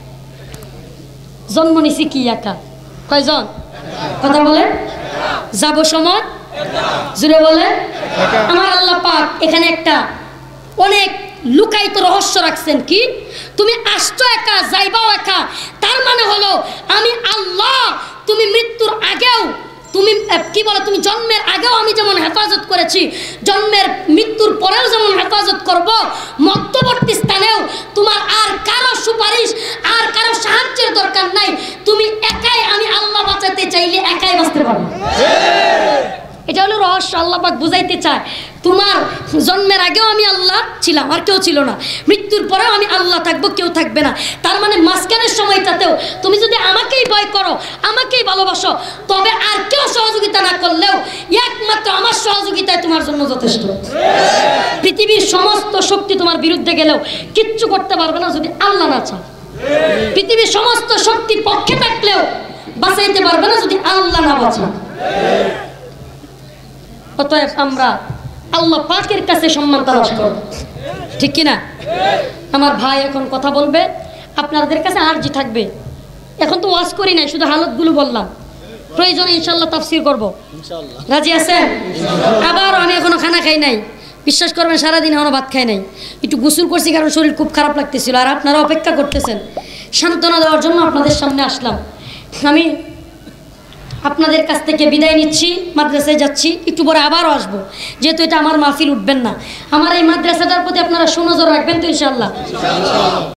জন্ম নিছি কি একা? কয়জন? কথা বলে যাব সময় জুড়ে বলে। আমার আল্লাহ পাক এখানে একটা অনেক লুকায়িত রহস্য রাখছেন। কি? তুমি আসছো একা, যাইবাও একা, তার মানে হলো আমি আল্লাহ তুমি মৃত্যুর আগেও, তুমি কি বলে, তুমি জন্মের আগেও আমি যেমন হেফাজত করেছি, জন্মের মৃত্যুর পরেও যেমন হেফাজত করব, মধ্যবর্তী স্থানেও তোমার আর কারো সুপারিশ, আর কারো সাহায্যের দরকার নাই। তুমি একাই, আমি আল্লাহ বাঁচাতে চাইলে একাই বাঁচতে পারবে। এটা হলো রহস্য। আল্লাহ পাক বুঝাইতে চায় তোমার জন্মের আগেও আমি আল্লাহ ছিলাম, আর কেউ ছিল না, মৃত্যুর পরেও আমি আল্লাহ থাকবো, কেউ থাকবে না। তার মানে মাঝখানের সময়টাতেও তুমি যদি আমাকেই ভয় করো, আমাকেই ভালোবাসো, তবে আর কেউ সহযোগিতা না করলেও একমাত্র আমার সহযোগিতায় তোমার জন্য যথেষ্ট। পৃথিবীর সমস্ত শক্তি তোমার বিরুদ্ধে গেলেও কিচ্ছু করতে পারবে না যদি আল্লাহ না চায়। পৃথিবীর সমস্ত শক্তি পক্ষে থাকলেও বাঁচাইতে পারবে না যদি আল্লাহ না বাঁচায়। অতএব আমরা আল্লাহ পাকের কাছে সম্মান তালাশ করব, ঠিক কিনা? আমার ভাই এখন কথা বলবে, আপনাদের কাছে আরজি থাকবে। এখন তো ওয়াজ করি নাই, শুধু হালতগুলো বললাম, প্রয়োজনে ইনশাল্লাহ তাফসীর করব। রাজি আছেন? আবার আমি এখনো খানা খাই নাই, বিশ্বাস করবেন সারাদিন এখনো ভাত খাই নাই, একটু গোসল করছি কারণ শরীর খুব খারাপ লাগতেছিল, আর আপনারা অপেক্ষা করতেছেন, সান্ত্বনা দেওয়ার জন্য আপনাদের সামনে আসলাম। আমি আপনাদের কাছ থেকে বিদায় নিচ্ছি, মাদ্রাসায় যাচ্ছি, একটু পরে আবারও আসবো, যেহেতু এটা আমার মাহফিল, উঠবেন না। আমার এই মাদ্রাসাটার প্রতি আপনারা সুনজর রাখবেন তো ইনশাআল্লাহ।